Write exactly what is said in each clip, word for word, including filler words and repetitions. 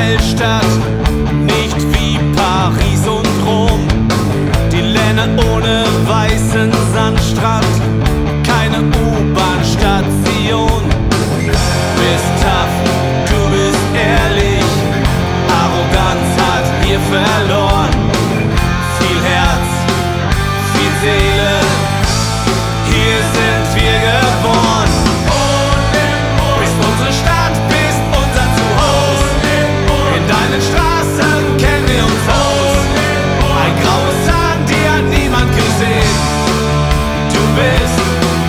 Weltstadt, nicht wie Paris und Rom. Die Länder ohne weißen Sandstrand, keine U-Bahn-Station. Bist tough, du bist ehrlich, Arroganz hat hier verloren. Viel Herz, viel Seele, hier sind wir geboren. Bist unsere Stadt, bist unser Zuhause. In deinen Straßen kennen wir uns aus. Ein graues Zahn, die hat niemand gesehen. Du bist,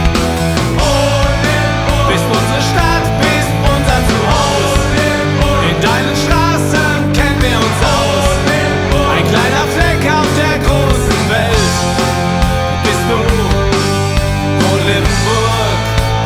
bist unsere Stadt, bist unser Zuhause. In deinen Straßen kennen wir uns aus. Ein kleiner Fleck auf der großen Welt. Bist du Olimburg?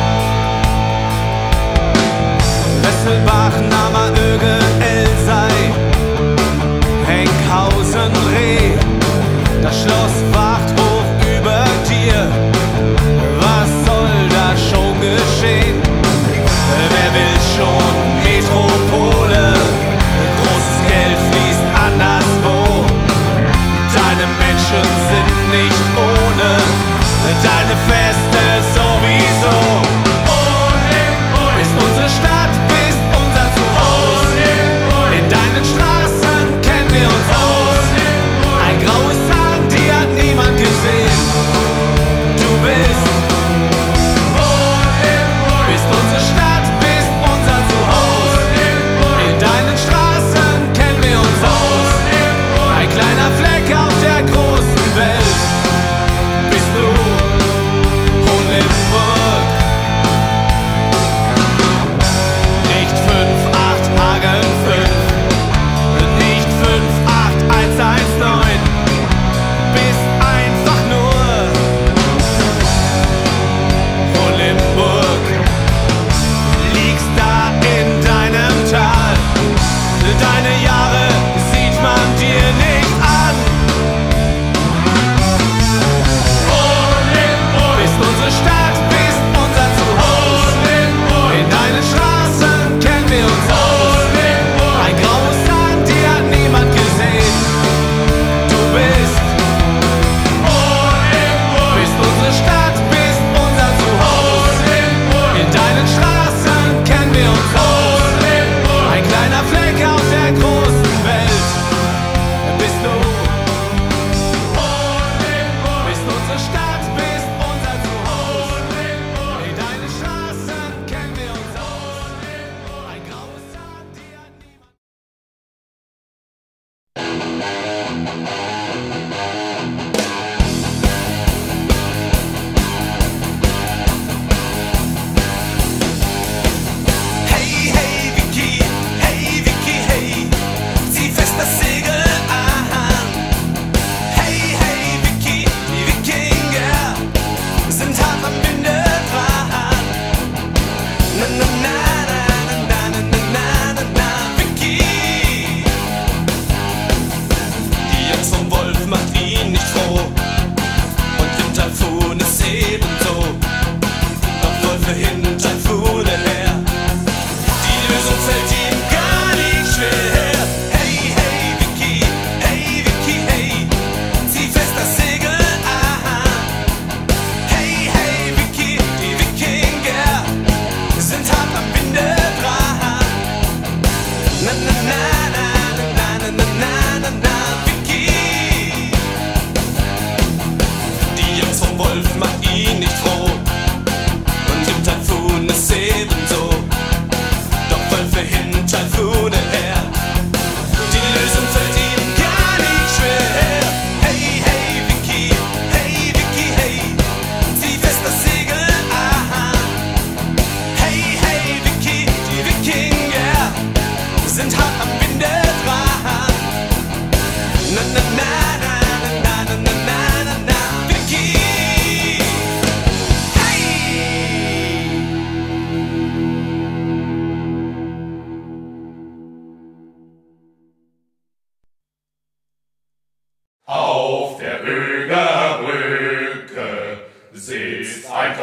Wesselbach, Nameröge, Elsei, Henkhausen, Reh. Das Schloss wacht hoch über dir. Was soll da schon geschehen? Wer will schon Metropole? Großes Geld fließt anderswo. Deine Menschen sind nicht ohne, deine Feste sowieso. Bist unsere Stadt, bist unser Zuhause. In deinen Straßen kennen wir uns aus. Ein graues Zahn, die hat niemand gesehen. Du bist, bist unsere Stadt, bist unser Zuhause. In deinen Straßen kennen wir uns aus. Ein kleiner Fleck auf der großen Welt. Bist du Olimburg? Nicht fünf acht Hagen fünf, nicht fünf acht eins eins neun, bist einfach nur Olimburg. Liegst da in deinem Tal, deine Jahre sieht man dir nicht an. Bist unsere Stadt, bist unser Zuhause. In deinen Straßen kennen wir uns aus. Ein graues Zahn, die hat niemand gesehen. Du bist, bist unsere Stadt, bist unser Zuhause. In deinen Straßen kennen wir uns aus. Ein kleiner Fleck auf der großen Welt. Bist du, bist unsere Stadt, bist unser Zuhause. In deinen Straßen kennen wir uns aus. Ein graues Zahn, die hat niemand. Hey, hey, Vicky, hey, Vicky, hey, zieh fest das Segel an. Hey, hey, Vicky, die Wikinger sind hart am Winde dran. Na, na, na, na, na, na, na, na, na, na, Vicky. Die Angst vom Wolf macht ihn nicht froh und dem Taifun ist ebenso. Doch Wölfe hin, Taifune her. Die Lösung fällt ihm gar nicht schwer. Hey, hey, Vicky, hey, Vicky, hey, zieh fest das Segel an. Hey, hey, Vicky, die Wikinger sind hart am Winde dran. Na, na, na, na, na, na, na, na, na, na, Vicky. Die Angst vom Wolf macht ihn nicht froh und dem Taifun ist ebenso. Doch Wölfe hin, Taifune her. Die Lösung fällt ihm gar nicht schwer. Hey, hey, Vicky, hey, Vicky, hey, zieh fest das Segel an. Hey, hey, Vicky, die Wikinger sind hart am Winde dran. Na, na, na, na, na, na, na, na, na, na, Vicky. Hey! Auf der Öger Brücke sitzt ein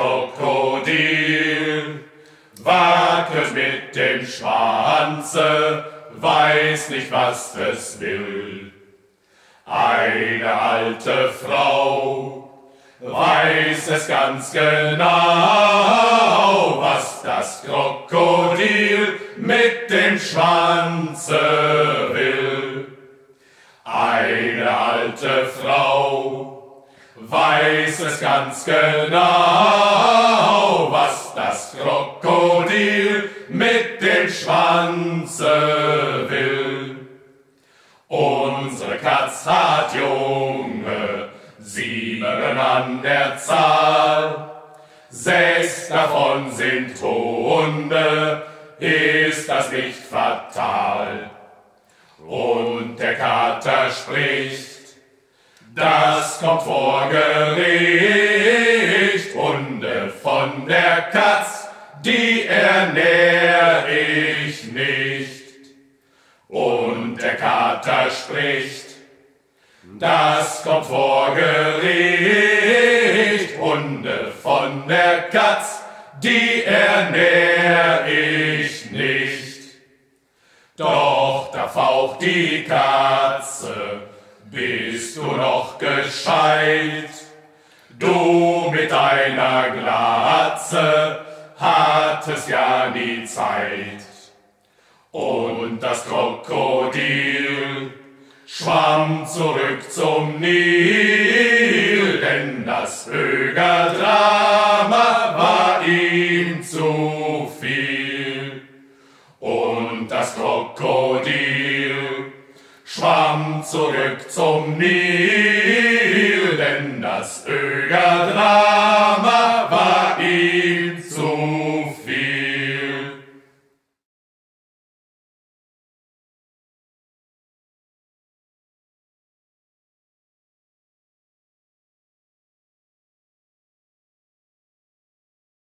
Krokodil, wackelt mit dem Schwanze, weiß nicht, was es will. Eine alte Frau weiß es ganz genau, was das Krokodil mit dem Schwanze will. Eine alte Frau weiß es ganz genau, was das Krokodil mit dem Schwanze will. Unsere Katz hat Junge, sieben an der Zahl. Sechs davon sind Hunde, ist das nicht fatal? Und der Kater spricht, das kommt vor Gericht. Hunde von der Katz, die ernähr ich nicht. Und der Kater spricht, das kommt vor Gericht. Hunde von der Katz, die ernähr ich nicht. Doch da faucht die Katze, bist du noch gescheit? Du mit deiner Glatze hattest ja nie Zeit. Und das Krokodil schwamm zurück zum Nil, denn das Ögerdrama war ihm zu viel. Und das Krokodil schwamm zurück zum Nil,